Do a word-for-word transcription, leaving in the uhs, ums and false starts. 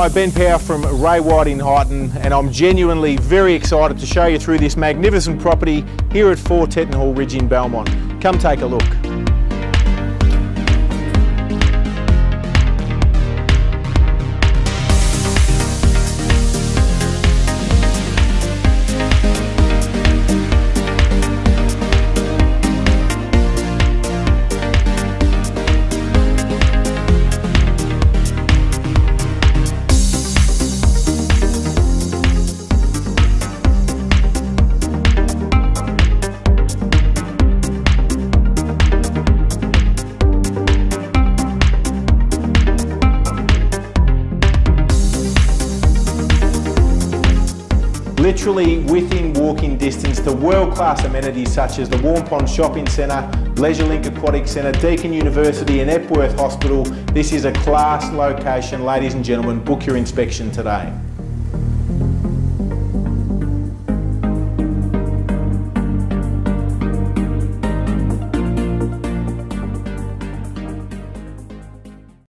G'day, Ben Power from Ray White in Highton, and I'm genuinely very excited to show you through this magnificent property here at four Tettenhall Ridge in Belmont. Come take a look. Literally within walking distance to world-class amenities such as the Warm Pond Shopping Centre, LeisureLink Aquatic Centre, Deakin University and Epworth Hospital. This is a class location, ladies and gentlemen. Book your inspection today.